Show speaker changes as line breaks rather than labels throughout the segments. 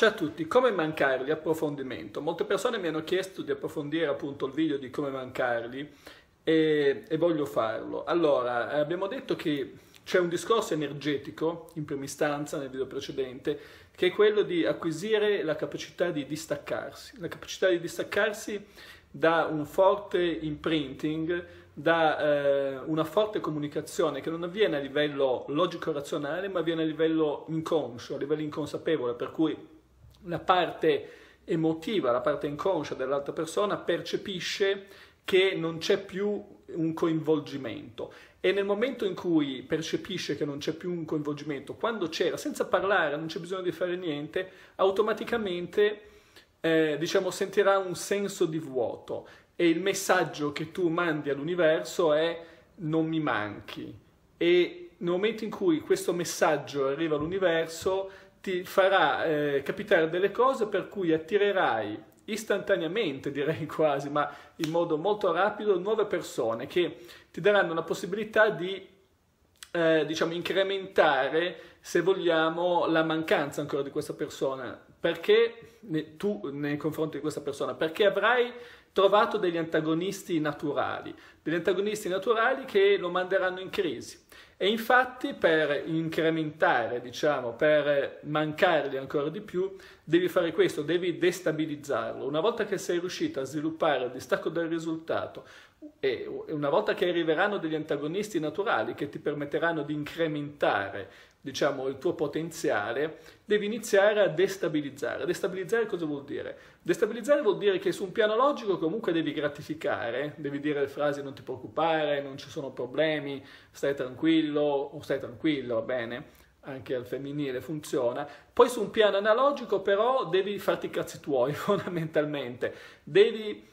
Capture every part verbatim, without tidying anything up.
Ciao a tutti, come mancarli? Approfondimento. Molte persone mi hanno chiesto di approfondire appunto il video di come mancarli e, e voglio farlo. Allora, abbiamo detto che c'è un discorso energetico, in prima istanza nel video precedente, che è quello di acquisire la capacità di distaccarsi. La capacità di distaccarsi da un forte imprinting, da eh, una forte comunicazione che non avviene a livello logico-razionale, ma avviene a livello inconscio, a livello inconsapevole, per cui la parte emotiva, la parte inconscia dell'altra persona percepisce che non c'è più un coinvolgimento e nel momento in cui percepisce che non c'è più un coinvolgimento, quando c'era, senza parlare, non c'è bisogno di fare niente, automaticamente eh, diciamo, sentirà un senso di vuoto e il messaggio che tu mandi all'universo è non mi manchi, e nel momento in cui questo messaggio arriva all'universo ti farà eh, capitare delle cose per cui attirerai istantaneamente, direi quasi, ma in modo molto rapido, nuove persone che ti daranno la possibilità di eh, diciamo incrementare, se vogliamo, la mancanza ancora di questa persona, perché ne, tu nei confronti di questa persona, perché avrai trovato degli antagonisti naturali, degli antagonisti naturali che lo manderanno in crisi. E infatti per incrementare, diciamo, per mancarli ancora di più, devi fare questo, devi destabilizzarlo. Una volta che sei riuscito a sviluppare il distacco dal risultato e una volta che arriveranno degli antagonisti naturali che ti permetteranno di incrementare, diciamo, il tuo potenziale, devi iniziare a destabilizzare. Destabilizzare cosa vuol dire? Destabilizzare vuol dire che su un piano logico comunque devi gratificare, devi dire le frasi non ti preoccupare, non ci sono problemi, stai tranquillo o stai tranquillo, va bene? Anche al femminile funziona. Poi su un piano analogico però devi farti i cazzi tuoi fondamentalmente, devi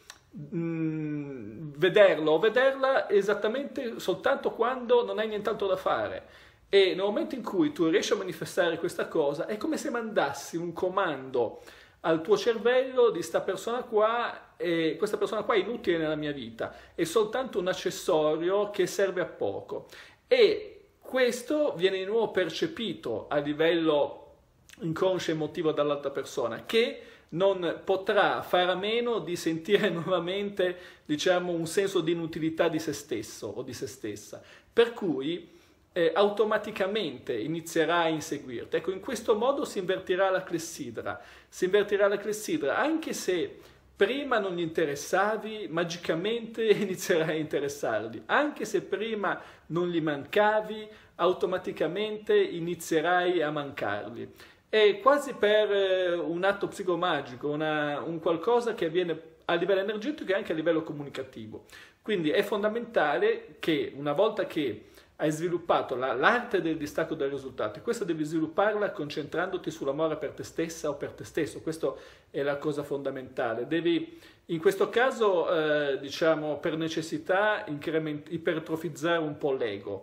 mh, vederlo o vederla esattamente soltanto quando non hai nient'altro da fare. E nel momento in cui tu riesci a manifestare questa cosa, è come se mandassi un comando al tuo cervello di sta persona qua, e questa persona qua è inutile nella mia vita, è soltanto un accessorio che serve a poco. E questo viene di nuovo percepito a livello inconscio emotivo dall'altra persona, che non potrà fare a meno di sentire nuovamente, diciamo, un senso di inutilità di se stesso o di se stessa. Per cui Eh, automaticamente inizierà a inseguirti. Ecco, in questo modo si invertirà la clessidra, si invertirà la clessidra, anche se prima non gli interessavi, magicamente inizierai a interessarli, anche se prima non gli mancavi, automaticamente inizierai a mancarli. È quasi per eh, un atto psicomagico, una, un qualcosa che avviene a livello energetico e anche a livello comunicativo. Quindi è fondamentale che una volta che hai sviluppato la, l'arte del distacco dai risultati, questa devi svilupparla concentrandoti sull'amore per te stessa o per te stesso, questa è la cosa fondamentale. Devi, in questo caso, eh, diciamo, per necessità, ipertrofizzare un po' l'ego,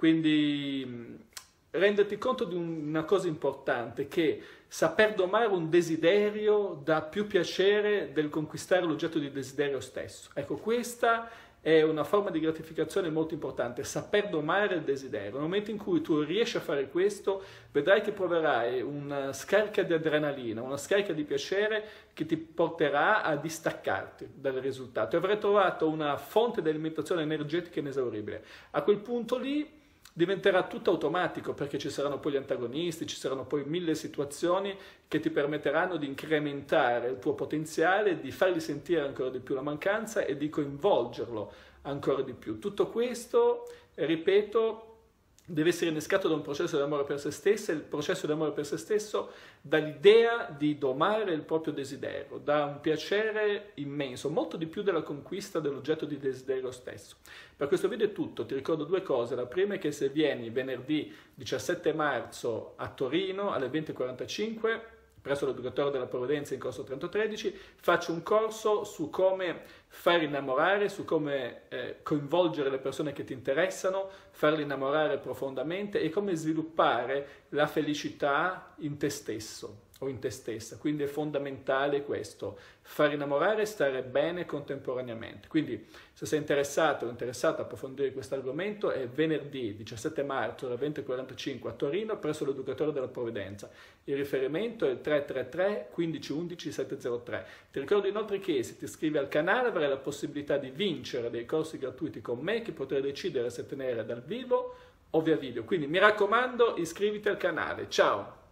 quindi mh, renderti conto di una cosa importante, che saper domare un desiderio dà più piacere del conquistare l'oggetto di desiderio stesso. Ecco, questa è una forma di gratificazione molto importante, saper domare il desiderio. Nel momento in cui tu riesci a fare questo, vedrai che proverai una scarica di adrenalina, una scarica di piacere che ti porterà a distaccarti dal risultato. E avrai trovato una fonte di alimentazione energetica inesauribile. A quel punto lì diventerà tutto automatico, perché ci saranno poi gli antagonisti, ci saranno poi mille situazioni che ti permetteranno di incrementare il tuo potenziale, di fargli sentire ancora di più la mancanza e di coinvolgerlo ancora di più. Tutto questo, ripeto, deve essere innescato da un processo di amore per se stessa, e il processo di amore per se stesso dall'idea di domare il proprio desiderio, da un piacere immenso, molto di più della conquista dell'oggetto di desiderio stesso. Per questo video è tutto, ti ricordo due cose. La prima è che se vieni venerdì diciassette marzo a Torino alle venti e quarantacinque, presso l'Educatore della Provvidenza in corso Trento tredici, faccio un corso su come far innamorare, su come eh, coinvolgere le persone che ti interessano, farli innamorare profondamente e come sviluppare la felicità in te stesso o in te stessa. Quindi è fondamentale questo, far innamorare e stare bene contemporaneamente. Quindi se sei interessato o interessata a approfondire questo argomento, è venerdì diciassette marzo alle venti e quarantacinque a Torino presso l'Educatore della Provvidenza. Il riferimento è il tre tre tre quindici undici settecenttre. Ti ricordo inoltre che se ti iscrivi al canale avrai la possibilità di vincere dei corsi gratuiti con me che potrai decidere se tenere dal vivo o via video. Quindi mi raccomando, iscriviti al canale. Ciao!